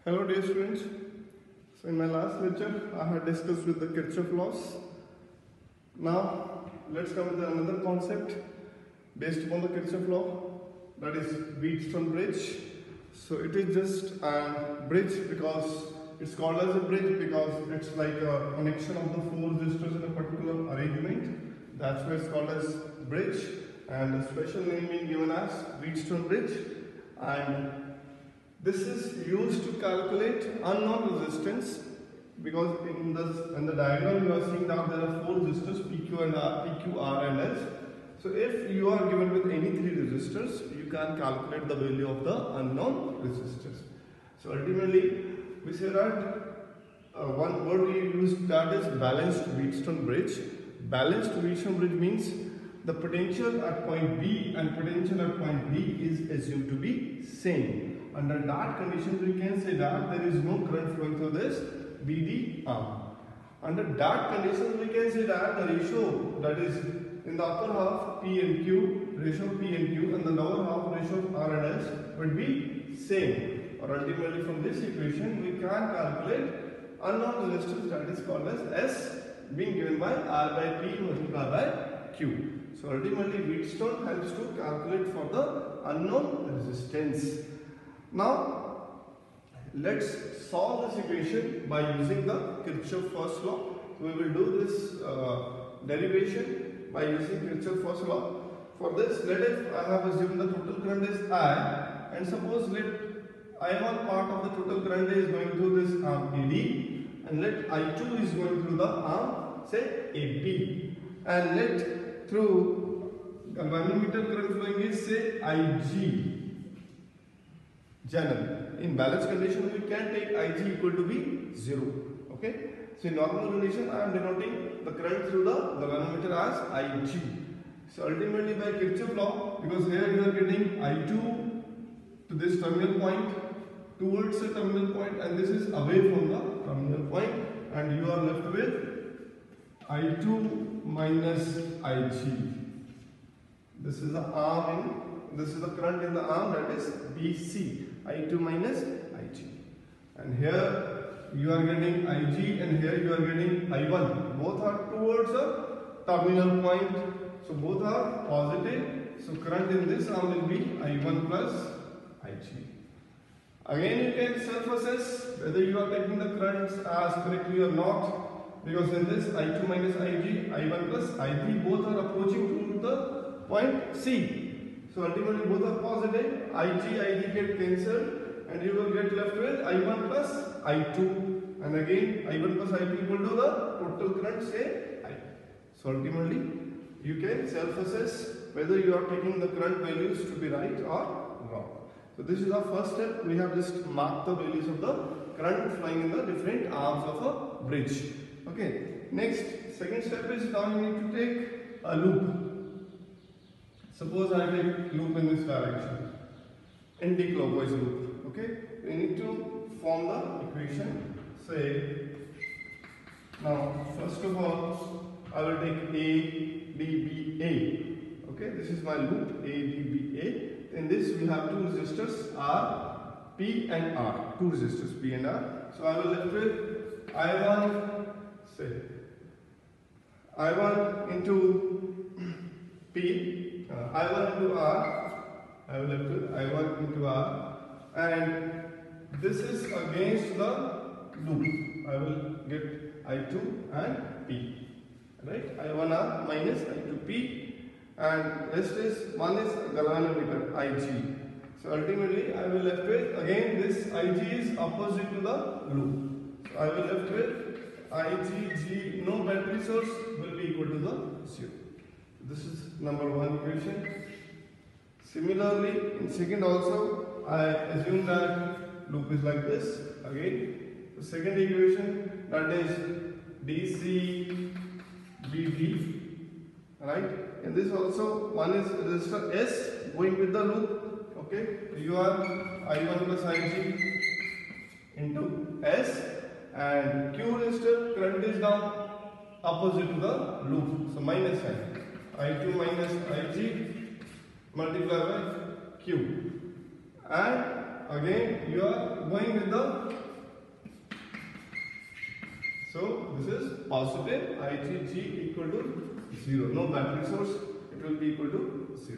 Hello dear students. So in my last lecture I had discussed with the Kirchhoff laws. Now let's come with another concept based upon the Kirchhoff law, that is Wheatstone bridge. So it is just a bridge because it's called as a bridge because it's like a connection of the four resistors in a particular arrangement. That's why it's called as bridge, and the special name being given as Wheatstone bridge. And this is used to calculate unknown resistance because in the diagram you are seeing that there are four resistors PQ and R, PQ, R and S. So if you are given with any three resistors, you can calculate the value of the unknown resistors. So ultimately we say that one word we use, that is balanced Wheatstone bridge. Balanced Wheatstone bridge means the potential at point B and potential at point B is assumed to be same. Under that condition, we can say that there is no current flowing through this BD arm. Under that condition, we can say that the ratio, that is in the upper half P and Q, ratio of P and Q, and the lower half ratio of R and S would be same. Or ultimately from this equation, we can calculate unknown resistance, that is called as S, being given by R by P multiplied by Q. So ultimately Wheatstone helps to calculate for the unknown resistance. Now let's solve this equation by using the Kirchhoff first law. So we will do this derivation by using Kirchhoff first law. For this, let if I have assumed the total current is I, and suppose let I1 part of the total current is going through this arm AD, and let I2 is going through the arm say AB, and let through the manometer current flowing is say IG. General, in balanced condition we can take Ig equal to be 0. Okay, so in normal condition I am denoting the current through the galvanometer as Ig. So ultimately by Kirchhoff law, because here you are getting I2 to this terminal point towards the terminal point, and this is away from the terminal point, and you are left with I2 minus Ig. This is the arm in, this is the current in the arm, that is BC. I2 minus Ig, and here you are getting Ig and here you are getting I1. Both are towards a terminal point, so both are positive. So current in this arm will be I1 plus Ig. Again you can self-assess whether you are taking the currents as correctly or not, because in this I2 minus Ig, I1 plus Ig, both are approaching to the point C. So ultimately both are positive, Ig get cancelled, and you will get left with I1 plus I2, and again I1 plus I2 equal to the total current say I. So ultimately you can self-assess whether you are taking the current values to be right or wrong. So this is our first step. We have just marked the values of the current flowing in the different arms of a bridge. Okay. Next, second step is now you need to take a loop. Suppose I take loop in this direction, anti-clockwise loop. Okay, we need to form the equation. Say, now first of all, I will take A, B, B, A. Okay, this is my loop A, B, B, A. In this we have two resistors R, P and R. Two resistors P and R. So I will left with I1, say I1 into P. I1 into R, I will left with I1 into R, and this is against the loop. I will get I2 and P, right? I1R minus I2P, and rest is one is galvanometer Ig. So ultimately I will left with, again this Ig is opposite to the loop. So I will left with Ig, no battery source, will be equal to the 0. This is number one equation. Similarly, in second also, I assume that loop is like this. Again, the second equation, that is DC BD. Right? And this also, one is resistor S going with the loop. Okay, you are I1 plus Ig into S, and Q resistor current is now opposite to the loop, so minus sign. I2 minus Ig multiplied by Q, and again you are going with the, so this is positive IgG equal to 0. No battery source, it will be equal to 0.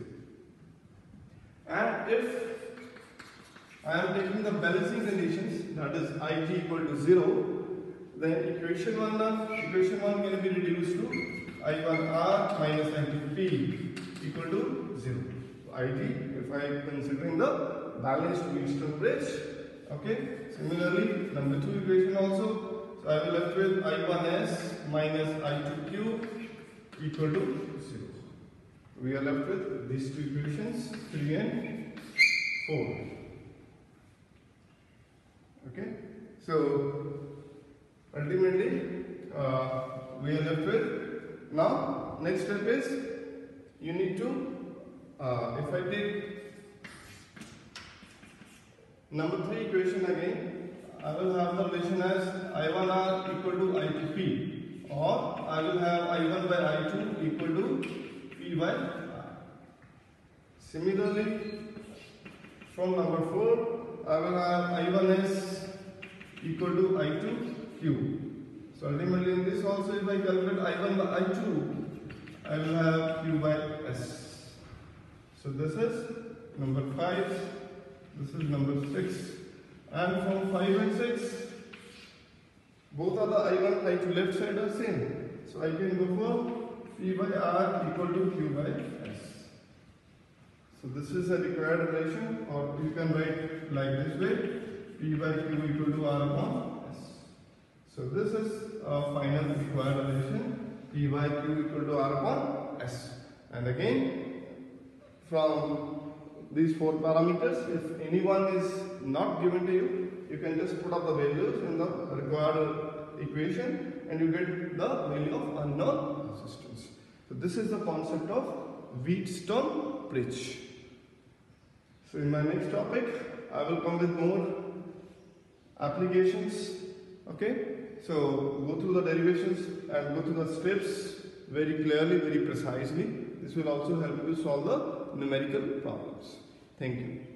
And if I am taking the balancing conditions, that is Ig equal to 0, then equation 1 can be reduced to I1R minus I2P equal to 0. So Ig, if I am considering the balanced Wheatstone bridge, okay. Similarly, number 2 equation also. So I will left with I1S minus I2Q equal to 0. We are left with these two equations, 3 and 4. Okay. So ultimately, we are left with, now next step is you need to, if I take number 3 equation again, I will have the relation as I1R equal to I2P, or I will have I1 by I2 equal to P by R. Similarly, from number 4, I will have I1S equal to I2Q. So ultimately in this also, if I calculate I1 by I2, I will have Q by S. So this is number 5, this is number 6. And from 5 and 6, both are the I1 I2 left side are same. So I can go for P by R equal to Q by S. So this is a required relation, or you can write like this way, P by Q equal to R upon S. So this is a final required relation, P by Q equal to R upon S. And again, from these 4 parameters, if any one is not given to you, you can just put up the values in the required equation and you get the value of unknown resistance. So this is the concept of Wheatstone bridge. So in my next topic, I will come with more applications. Okay, so go through the derivations and go through the steps very clearly, very precisely. This will also help you solve the numerical problems. Thank you.